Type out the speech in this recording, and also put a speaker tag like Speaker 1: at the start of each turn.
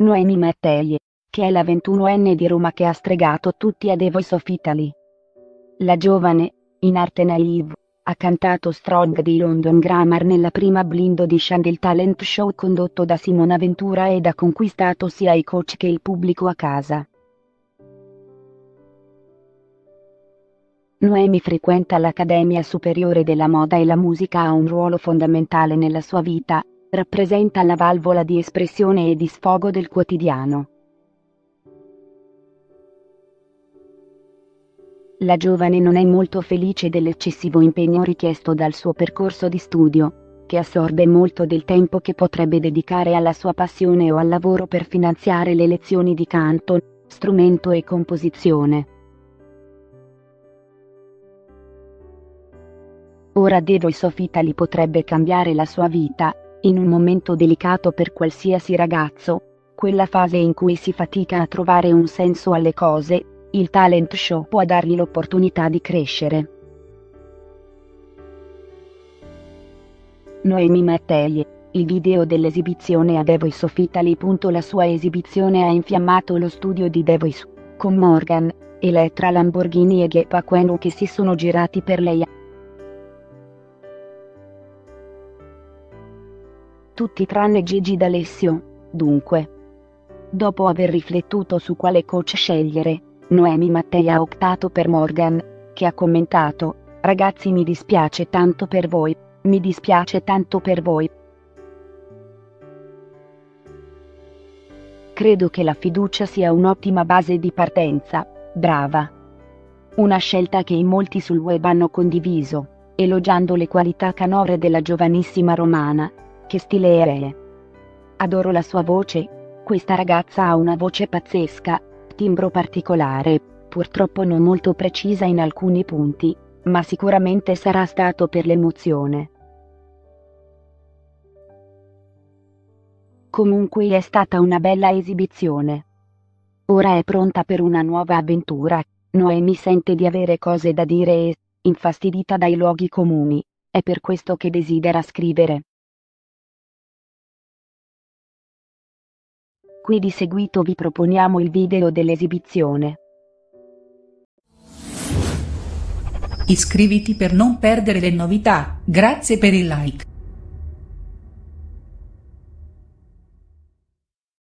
Speaker 1: Noemi Mattei, che è la 21enne di Roma che ha stregato tutti a The Voice of Italy. La giovane, in arte naive, ha cantato Strong di London Grammar nella prima Blind Audition del talent show condotto da Simona Ventura ed ha conquistato sia i coach che il pubblico a casa. Noemi frequenta l'Accademia Superiore della Moda e la musica ha un ruolo fondamentale nella sua vita, rappresenta la valvola di espressione e di sfogo del quotidiano. La giovane non è molto felice dell'eccessivo impegno richiesto dal suo percorso di studio, che assorbe molto del tempo che potrebbe dedicare alla sua passione o al lavoro per finanziare le lezioni di canto, strumento e composizione. Ora The Voice of Italy potrebbe cambiare la sua vita, in un momento delicato per qualsiasi ragazzo, quella fase in cui si fatica a trovare un senso alle cose. Il talent show può dargli l'opportunità di crescere. Noemi Mattei, il video dell'esibizione a The Voice of Italy. La sua esibizione ha infiammato lo studio di The Voice, con Morgan, Elettra Lamborghini e Gepa Quenu che si sono girati per lei. Tutti tranne Gigi D'Alessio, dunque. Dopo aver riflettuto su quale coach scegliere, Noemi Mattei ha optato per Morgan, che ha commentato: "Ragazzi, mi dispiace tanto per voi, mi dispiace tanto per voi. Credo che la fiducia sia un'ottima base di partenza, brava." Una scelta che in molti sul web hanno condiviso, elogiando le qualità canore della giovanissima romana. Che stile è? Adoro la sua voce, questa ragazza ha una voce pazzesca, timbro particolare, purtroppo non molto precisa in alcuni punti, ma sicuramente sarà stato per l'emozione. Comunque è stata una bella esibizione. Ora è pronta per una nuova avventura. Noemi sente di avere cose da dire e, infastidita dai luoghi comuni, è per questo che desidera scrivere. Qui di seguito vi proponiamo il video dell'esibizione.
Speaker 2: Iscriviti per non perdere le novità, grazie per il like.